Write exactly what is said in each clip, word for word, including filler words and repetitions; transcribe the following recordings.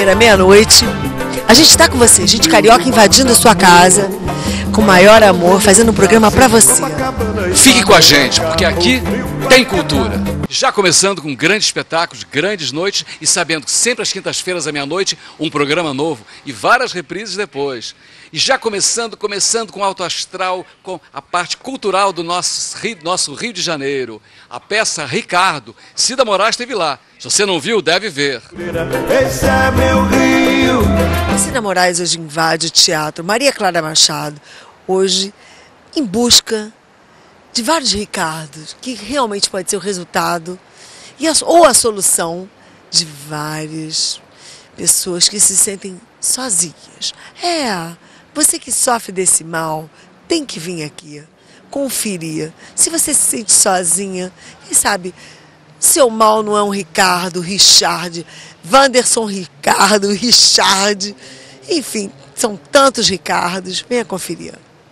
quinta-feira, meia-noite. A gente está com você, gente carioca invadindo a sua casa, com o maior amor, fazendo um programa para você. Fique com a gente, porque aqui tem cultura. Já começando com grandes espetáculos, grandes noites e sabendo que sempre às quintas-feiras à meia-noite um programa novo e várias reprises depois. E já começando, começando com Alto Astral, com a parte cultural do nosso Rio, nosso Rio de Janeiro. A peça Ricardo, Cida Moraes esteve lá. Se você não viu, deve ver. Esse é meu Rio. Cida Moraes hoje invade o teatro. Maria Clara Machado, hoje em busca de vários Ricardos, que realmente pode ser o resultado e a, ou a solução de várias pessoas que se sentem sozinhas. É, você que sofre desse mal, tem que vir aqui, conferir. Se você se sente sozinha, quem sabe seu mal não é um Ricardo, Richard, Wanderson Ricardo, Richard, enfim, são tantos Ricardos. Venha conferir.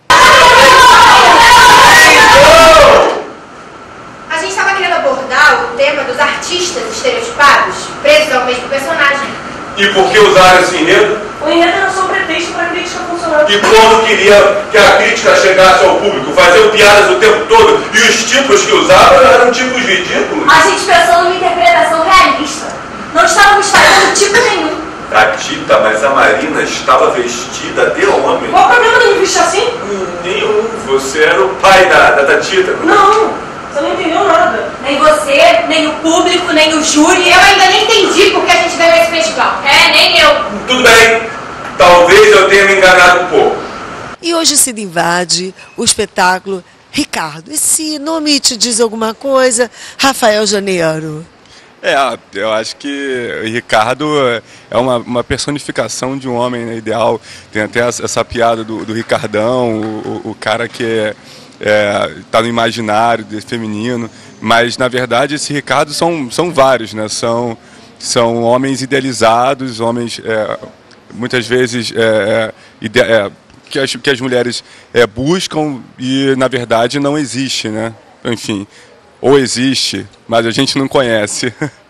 A gente estava querendo abordar o tema dos artistas estereotipados, presos ao mesmo personagem. E por que usar esse enredo? O enredo era só um pretexto para a crítica funcionar. E quando queria que a crítica chegasse ao público, faziam piadas o tempo todo, e os tipos que usavam eram tipos ridículos. A gente pensou numa interpretação realista. Não estávamos fazendo tipo nenhum. Tita, mas a Marina estava vestida de homem. Qual o problema de me vestir assim? Hum, nenhum. Você era o pai da, da, da Tita. Não, você não entendeu nada. Nem você, nem o público, nem o júri. Eu ainda nem entendi porque a gente veio a esse festival. É, nem eu. Tudo bem. Talvez eu tenha me enganado um pouco. E hoje Cida invade o espetáculo Ricardo. Esse nome te diz alguma coisa? Rafael Janeiro. É, eu acho que o Ricardo é uma, uma personificação de um homem, né, ideal. Tem até essa, essa piada do, do Ricardão, o, o, o cara que é, é, tá no imaginário desse feminino. Mas, na verdade, esse Ricardo são, são vários, né? São, são homens idealizados, homens, é, muitas vezes, é, ide, é, que, as, que as mulheres é, buscam e, na verdade, não existe, né? Enfim... Ou existe, mas a gente não conhece.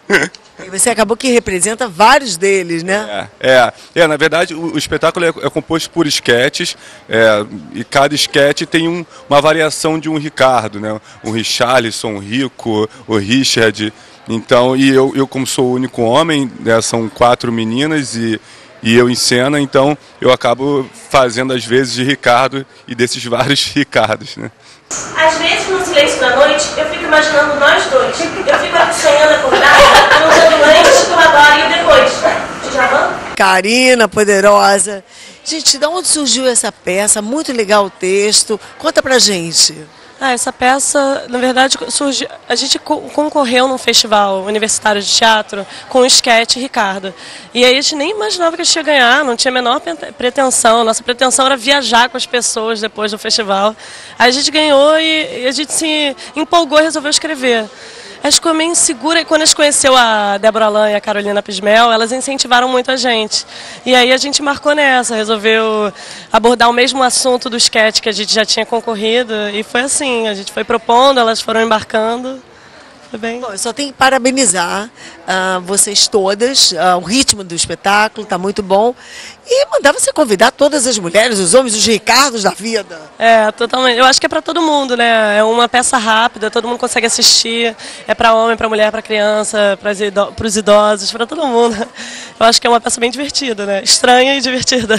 E você acabou que representa vários deles, né? É, é, é na verdade o, o espetáculo é, é composto por esquetes, é, e cada esquete tem um, uma variação de um Ricardo, né? Um Richarlison, um Rico, o Richard. Então, e eu, eu como sou o único homem, né, são quatro meninas e, e eu em cena, então eu acabo fazendo às vezes de Ricardo e desses vários Ricardos, né? Às vezes, no silêncio da noite, eu fico imaginando nós dois. Eu fico aqui sonhando acordada, num dia do antes, do agora e o depois. Djavan? Karina, poderosa. Gente, de onde surgiu essa peça? Muito legal o texto. Conta pra gente. Ah, essa peça, na verdade, surgiu, a gente concorreu num festival universitário de teatro com o esquete Ricardo. E aí a gente nem imaginava que a gente ia ganhar, não tinha a menor pretensão. Nossa pretensão era viajar com as pessoas depois do festival. Aí a gente ganhou e, e a gente se empolgou e resolveu escrever. A gente ficou meio insegura e quando a gente conheceu a Débora Lan e a Carolina Pismel, elas incentivaram muito a gente. E aí a gente marcou nessa, resolveu abordar o mesmo assunto do sketch que a gente já tinha concorrido. E foi assim, a gente foi propondo, elas foram embarcando. Foi bem. Bom, eu só tenho que parabenizar uh, vocês todas, uh, o ritmo do espetáculo está muito bom. E mandar você convidar todas as mulheres, os homens, os Ricardos da vida. É, totalmente. Eu acho que é para todo mundo, né? É uma peça rápida, todo mundo consegue assistir. É para homem, para mulher, para criança, para os idosos, para todo mundo. Eu acho que é uma peça bem divertida, né? Estranha e divertida.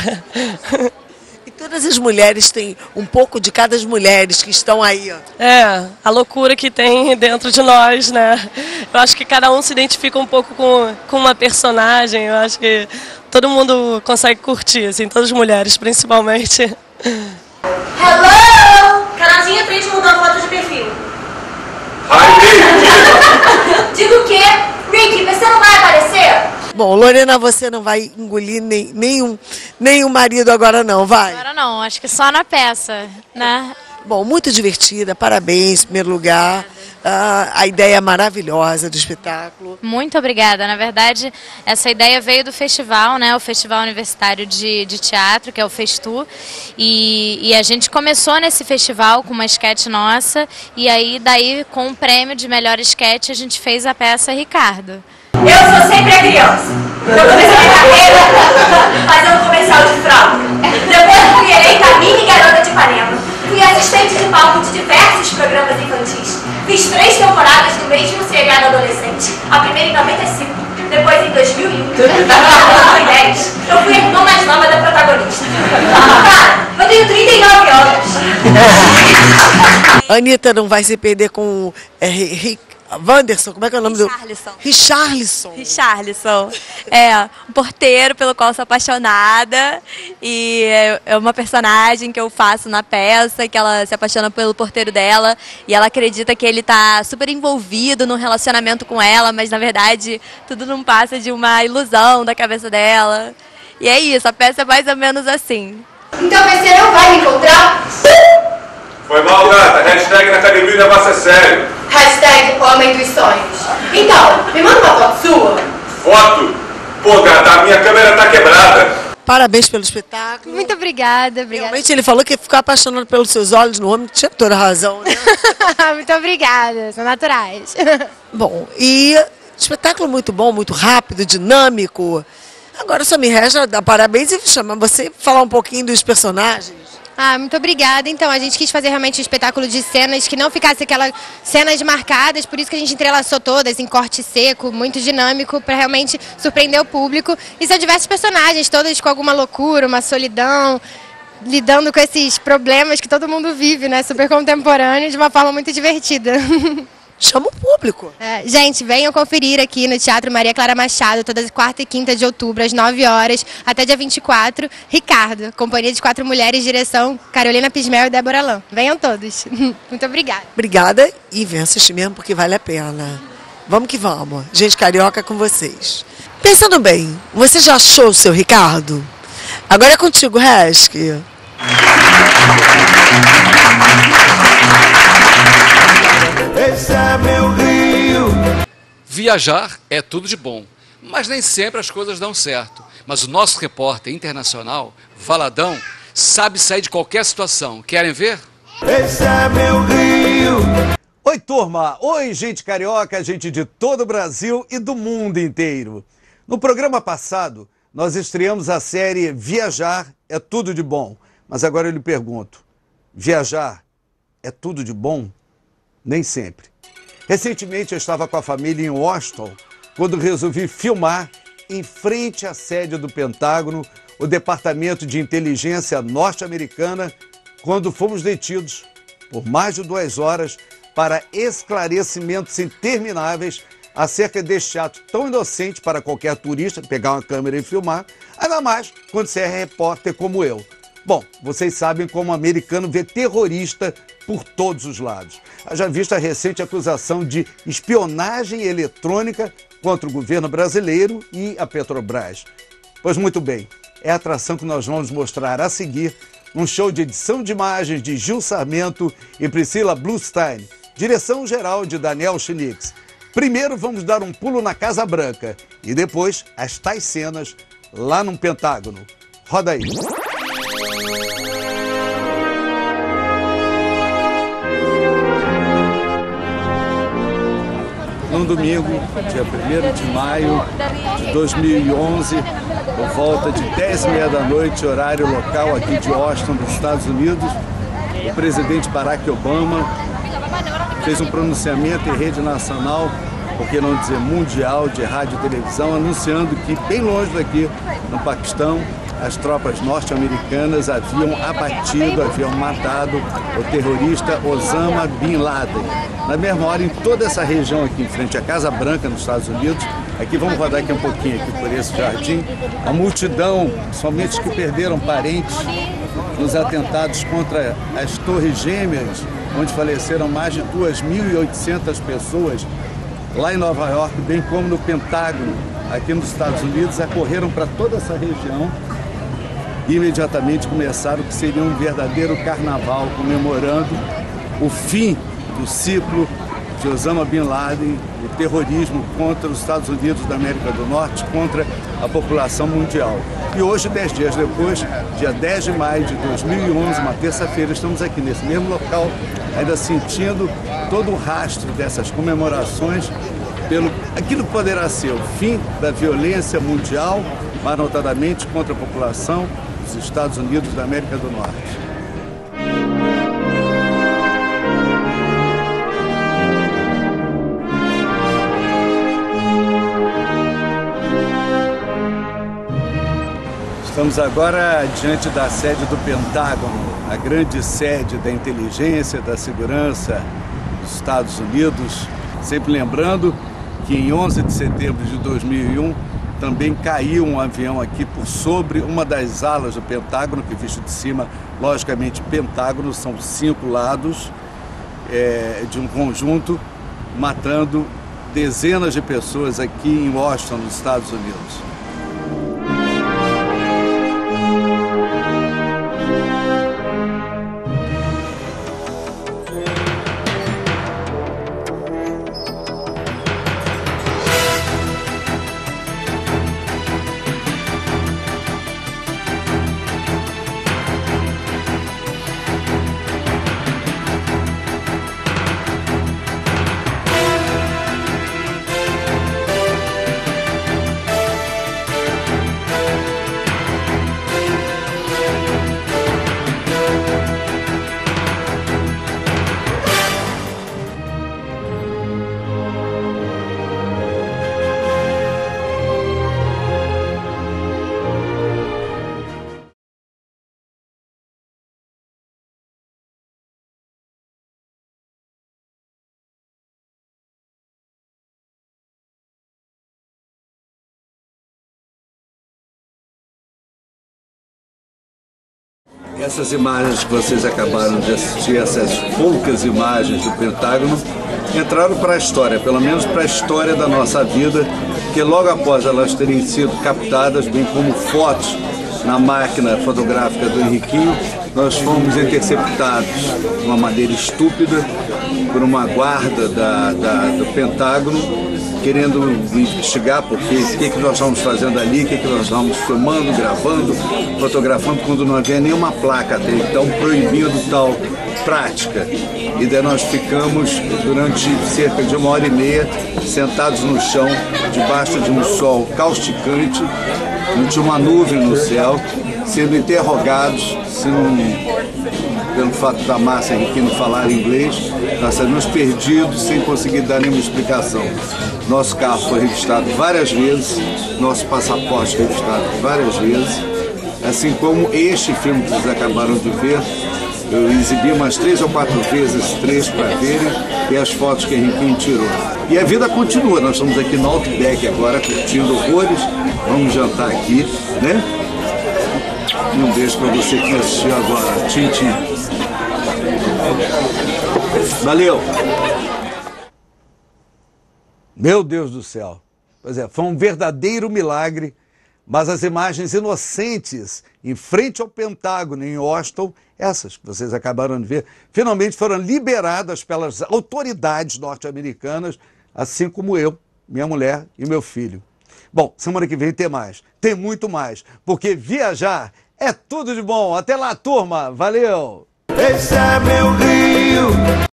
E todas as mulheres têm um pouco de cada das mulheres que estão aí, ó. É, a loucura que tem dentro de nós, né? Eu acho que cada um se identifica um pouco com, com uma personagem. Eu acho que todo mundo consegue curtir, assim, todas as mulheres, principalmente. Hello! Canalzinha três mudou a foto de perfil. Ai, Digo o quê? Ricky, você não vai aparecer? Bom, Lorena, você não vai engolir nem, nem, um, nem o marido agora não, vai? Agora não, acho que só na peça, né? Bom, muito divertida, parabéns, em primeiro lugar. Ah, a ideia maravilhosa do espetáculo. Muito obrigada. Na verdade, essa ideia veio do festival, né? O Festival Universitário de, de Teatro, que é o Festu. E, e a gente começou nesse festival com uma esquete nossa. E aí, daí, com o prêmio de melhor esquete, a gente fez a peça Ricardo. Eu sou sempre a criança. Eu comecei minha carreira fazendo comercial de fralda. Depois eu fui eleita a mini garota de Ipanema. Fui assistente de palco de diversos programas infantis. Fiz três temporadas do mesmo seriado adolescente. A primeira em noventa e cinco, depois em dois mil e um, em dois mil e dez. Eu fui a irmã mais nova da protagonista. Cara, eu tenho trinta e nove anos. A Anitta não vai se perder com é, Rick, Wanderson, como é que é o nome Richarlison. do... Richarlison. Richarlison. É, um porteiro pelo qual sou apaixonada e é uma personagem que eu faço na peça, que ela se apaixona pelo porteiro dela e ela acredita que ele está super envolvido num relacionamento com ela, mas na verdade tudo não passa de uma ilusão da cabeça dela. E é isso, a peça é mais ou menos assim. Então você não vai me encontrar? Foi mal, gata. Hashtag na academia o negócio é sério. Hashtag homem dos sonhos. Então, me manda uma foto sua. Foto? Pô, gata, a minha câmera tá quebrada. Parabéns pelo espetáculo. Muito obrigada, obrigada. Realmente ele falou que ficou apaixonado pelos seus olhos no homem, tinha toda a razão, né? Muito obrigada, são naturais. Bom, e espetáculo muito bom, muito rápido, dinâmico. Agora só me resta dar parabéns e chamar você falar um pouquinho dos personagens. Ah, muito obrigada. Então, a gente quis fazer realmente um espetáculo de cenas que não ficasse aquelas cenas marcadas, por isso que a gente entrelaçou todas em corte seco, muito dinâmico, para realmente surpreender o público. E são diversos personagens, todos com alguma loucura, uma solidão, lidando com esses problemas que todo mundo vive, né? Super contemporâneo, de uma forma muito divertida. Chama o público. É, gente, venham conferir aqui no Teatro Maria Clara Machado, todas quarta e quinta de outubro, às nove horas, até dia vinte e quatro. Ricardo, Companhia de Quatro Mulheres, direção Carolina Pismel e Débora Lã. Venham todos. Muito obrigada. Obrigada e venha assistir mesmo porque vale a pena. Vamos que vamos. Gente carioca com vocês. Pensando bem, você já achou o seu Ricardo? Agora é contigo, Resk. Esse é meu Rio. Viajar é tudo de bom, mas nem sempre as coisas dão certo. Mas o nosso repórter internacional, Valadão, sabe sair de qualquer situação. Querem ver? Esse é meu Rio. Oi, turma! Oi, gente carioca, gente de todo o Brasil e do mundo inteiro. No programa passado, nós estreamos a série Viajar é tudo de bom. Mas agora eu lhe pergunto, viajar é tudo de bom? Nem sempre. Recentemente eu estava com a família em Washington, quando resolvi filmar em frente à sede do Pentágono, o Departamento de Inteligência norte-americana, quando fomos detidos por mais de duas horas para esclarecimentos intermináveis acerca deste ato tão inocente para qualquer turista pegar uma câmera e filmar, ainda mais quando você é repórter como eu. Bom, vocês sabem como o americano vê terrorista por todos os lados. Haja vista a recente acusação de espionagem eletrônica contra o governo brasileiro e a Petrobras. Pois muito bem, é a atração que nós vamos mostrar a seguir, um show de edição de imagens de Gil Sarmento e Priscila Bluestein, direção geral de Daniel Schlinix. Primeiro vamos dar um pulo na Casa Branca e depois as tais cenas lá no Pentágono. Roda aí. Num domingo, dia primeiro de maio de dois mil e onze, por volta de dez e meia da noite, horário local aqui de Washington, dos Estados Unidos, o presidente Barack Obama fez um pronunciamento em rede nacional, por que não dizer mundial, de rádio e televisão, anunciando que bem longe daqui, no Paquistão, as tropas norte-americanas haviam abatido, haviam matado o terrorista Osama Bin Laden. Na mesma hora, em toda essa região aqui, em frente à Casa Branca, nos Estados Unidos, aqui vamos rodar aqui um pouquinho aqui por esse jardim, a multidão, somente que perderam parentes nos atentados contra as Torres Gêmeas, onde faleceram mais de duas mil e oitocentas pessoas, lá em Nova York, bem como no Pentágono, aqui nos Estados Unidos, acorreram para toda essa região e imediatamente começaram o que seria um verdadeiro carnaval, comemorando o fim do ciclo de Osama Bin Laden, o terrorismo contra os Estados Unidos da América do Norte, contra a população mundial. E hoje, dez dias depois, dia dez de maio de dois mil e onze, uma terça-feira, estamos aqui nesse mesmo local, ainda sentindo todo o rastro dessas comemorações pelo aquilo que poderá ser o fim da violência mundial, mas notadamente contra a população dos Estados Unidos da América do Norte. Estamos agora diante da sede do Pentágono, a grande sede da inteligência, da segurança dos Estados Unidos. Sempre lembrando que em onze de setembro de dois mil e um também caiu um avião aqui por sobre uma das alas do Pentágono, que visto de cima, logicamente, Pentágono, são cinco lados é, de um conjunto, matando dezenas de pessoas aqui em Washington, nos Estados Unidos. Essas imagens que vocês acabaram de assistir, essas poucas imagens do Pentágono, entraram para a história, pelo menos para a história da nossa vida, que logo após elas terem sido captadas, bem como fotos na máquina fotográfica do Henriquinho, nós fomos interceptados de uma maneira estúpida por uma guarda da, da, do Pentágono, querendo investigar porque o que, que nós estamos fazendo ali, o que, que nós estamos filmando, gravando, fotografando, quando não havia nenhuma placa até então proibindo tal prática. E daí nós ficamos durante cerca de uma hora e meia sentados no chão, debaixo de um sol causticante, não tinha uma nuvem no céu, sendo interrogados, se não, pelo fato da Márcia aqui não falar inglês, nós saímos perdidos sem conseguir dar nenhuma explicação. Nosso carro foi registrado várias vezes, nosso passaporte registrado várias vezes, assim como este filme que vocês acabaram de ver. Eu exibi umas três ou quatro vezes esse trecho para verem e as fotos que a Henriquinho tirou. E a vida continua, nós estamos aqui no Outback agora, curtindo horrores, vamos jantar aqui, né? E um beijo para você que assistiu agora. Tchim, tchim. Valeu! Meu Deus do céu! Pois é, foi um verdadeiro milagre, mas as imagens inocentes em frente ao Pentágono em Washington, essas que vocês acabaram de ver, finalmente foram liberadas pelas autoridades norte-americanas, assim como eu, minha mulher e meu filho. Bom, semana que vem tem mais, tem muito mais, porque viajar é tudo de bom. Até lá, turma! Valeu! Esse é meu Rio.